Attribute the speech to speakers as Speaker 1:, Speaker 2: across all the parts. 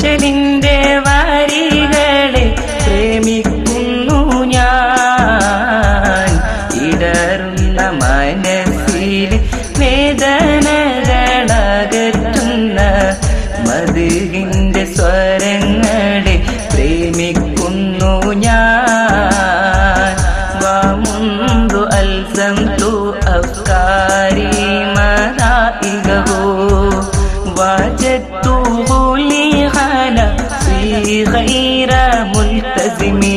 Speaker 1: ഇശലിന്റെ വാരികളെ പ്രേമിക്കുന്നു ഞാൻ. ഇടറുന്ന മനസ്സിൽ വേദനകളകറ്റുന്ന മധുവിന്റെ സ്വരങ്ങളെ പ്രേമിക്കുന്നു ഞാൻ. വമുന്ദു അൽസംതു അഫ്കാരി മദാഇഗഹു വജദ്തുഹു ലി ഖലഫി ഖൈറ മുൽതസിമി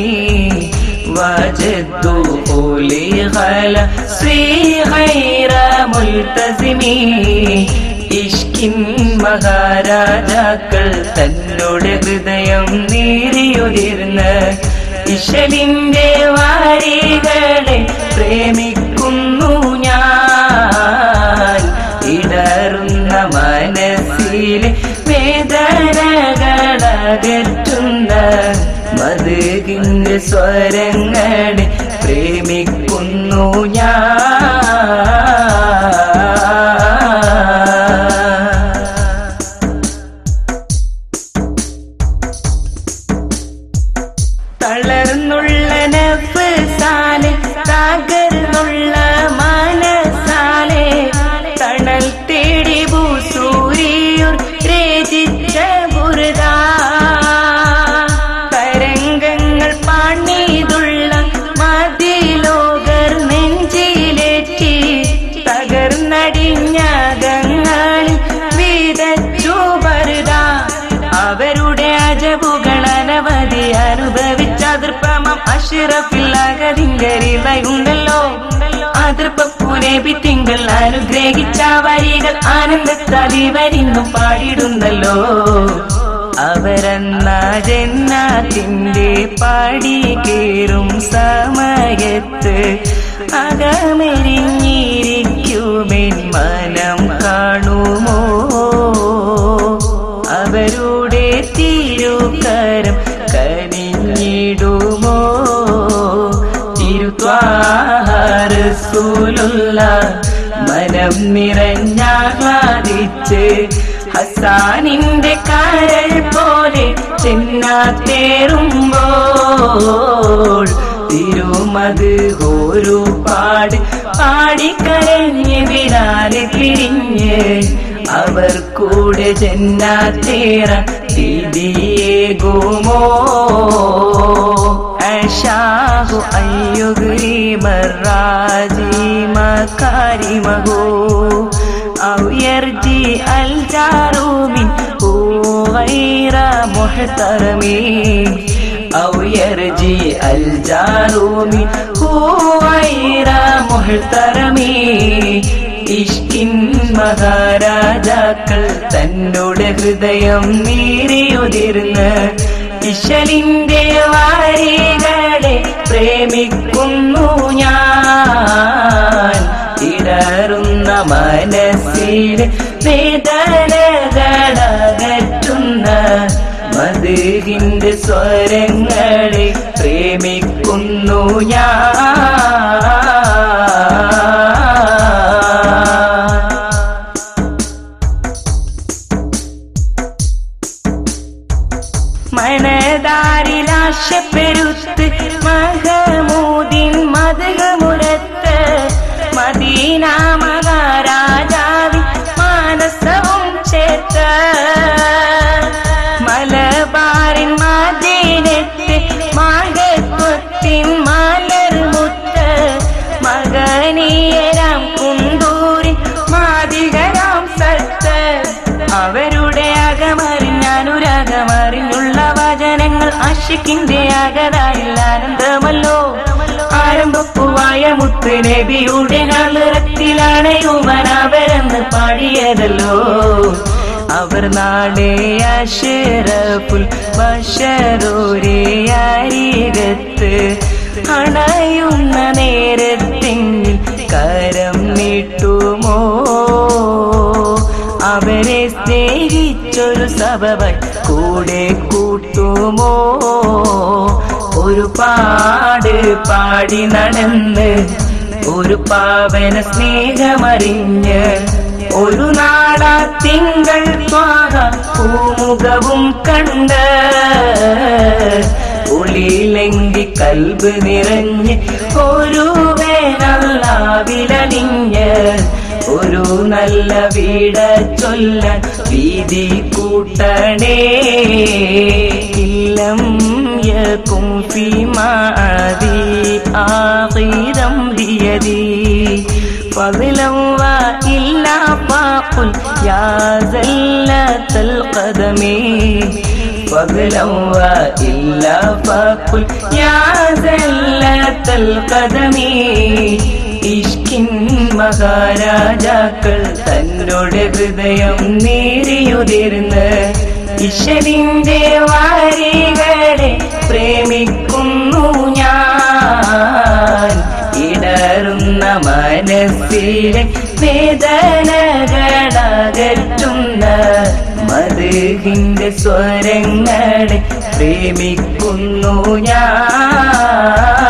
Speaker 1: വജദ്തുഹു ലി ഖലഫി ഖൈറ മുൽതസിമി. ഇഷ്കിൻ മഹാരാജാക്കൾ തന്നോട് ഹൃദയം നീറിയുതിർന്ന ഇശലിന്റെ വാരികളെ പ്രേമിക്കുന്നു ഞാൻ. ഇടറുന്ന മനസ്സിലെ വേദനകളകറ്റുന്ന മധുവിന്റെ സ്വരങ്ങളെ പ്രേമിക്കുന്നു ഞാൻ. തളർന്നുള്ള നഫ്സാലെ തകർന്നുള്ള മനസാലെ തണൽ തേടി ഭൂസൂരിയൂർ രചിച്ച ബുർദ. തരംഗങ്ങൾ പാണീതുള്ള മതിലോകർ നെഞ്ചിലേറ്റി തകർന്നടിഞ്ഞകങ്ങളിൽ വിതച്ചു ബർദ. അവരുടെ അജബുകൾ അനവധി അനുഭവിച്ച അതിർപ്പമം അഷ്റഫിൽ അകതിങ്കരിയുണ്ടല്ലോ. അതിർപ്പൂനബി തിങ്കൾ അനുഗ്രഹിച്ച വരികൾ ആനന്ദത്താലിവരിന്നും പാടിടുന്നല്ലോ. അവരെന്ന ജന്നാത്തിന്റെ പാടി കേറും സമയത്ത് അകമെരിഞ്ഞിരിക്കുമെൻ മനം കാണുമോ. അവരുടെ തിരുകരം കനിഞ്ഞിടുമോ. തിരുത്വാഹ റസൂലുള്ള മനം നിറഞ്ഞാഹ്ലാദിച്ച് ഹസാനിന്റെ കരൾ പോലെ ചെന്നാത്തേറുമ്പോൾ തിരുമത് ഒരുപാട് പാടിക്കരഞ്ഞ് വിടാതെ പിരിഞ്ഞ് അവർ കൂടെ ജന്നാത്തേറ വിധിയേകുമോ. അശാഹു അയ്യുഗ്രീമ റാജിമ കാരിമഹു ഔ യർജി അൽ ജാറുമിൻ ഗൈറ മുഹ്തറമി ഔ യർജി അൽ ജാറുമിൻ ഗൈറ മുഹ്തറമി. ഇഷ്കിൻ മഹാരാജാക്കൾ തന്നോട് ഹൃദയം നീറിയുതിർന്ന ഇശലിന്റെ വാരികളെ പ്രേമിക്കുന്നു ഞാൻ. ഇടറുന്ന മനസ്സിലെ വേദനകളകറ്റുന്ന മധുവിന്റെ സ്വരങ്ങളെ പ്രേമിക്കുന്നു ഞാൻ. മനതാരിലാശപ്പെരുത്ത് മഹമൂദിൻ മധുമുരത്ത് മദീന മഹാരാജാവിൻ മാനസവും ചേർത്ത് മലബാറിൻ മദീനത്ത് മഹത്വത്തിൻ മലർമുത്ത് മകനീയരാം കുണ്ടൂരിൻ മാതികരാം സത്ത്. അവരുടെ അകമറിഞ്ഞനുരാഗമറിഞ്ഞുള്ള വചനങ്ങൾ ആശിക്കിന്റെ അകതായിൽ ആനന്ദമല്ലോ. ആരംഭപ്പുവായ മുത്ത് നബിയുടെ ഹളറത്തിലാണ് യുവനവരെന്ന് പാടിയതല്ലോ. അവർ നാളെ അഷ്റഫുൽ ബശറൂരെ അരികത്ത് അണയുന്ന നേരത്തെങ്കിൽ കരം നീട്ടുമോ. അവരെ സ്നേഹിച്ചൊരു സബബായി കൂടെ കൂട്ടുമോ. ഒരുപാട് പാടി നടന്ന് ഒരു പാവന സ്നേഹമറിഞ്ഞ് ഒരു നാടാ തിങ്കൾ ത്വാഹ പൂമുഖവും കണ്ട് ഉള്ളിലെങ്കി കൽബ് നിറഞ്ഞ് ഒരു വേനല്ലാവിലണിഞ്ഞ് ഒരു നല്ല വീട ചൊല്ലാൻ വീതി കൂട്ടണേ ഇല്ലം യകും ഫീ മഅദി ആഖിരം ബിയദി فضلا وإلا فقل يا زلة القدم فضلا وإلا فقل يا زلة القدم ഇഷ്കിൻ മഹാരാജാക്കൾ തന്നോട് ഹൃദയം നേരിയുതിർന്ന് ഈശ്വരിന്റെ വാരികളെ പ്രേമിക്കുന്നു ഞാൻ ഇടറുന്ന മനസ്സിലെ വേദനകളകറ്റുന്ന മദ്ഹിന്റെ സ്വരങ്ങളെ പ്രേമിക്കുന്നു ഞാൻ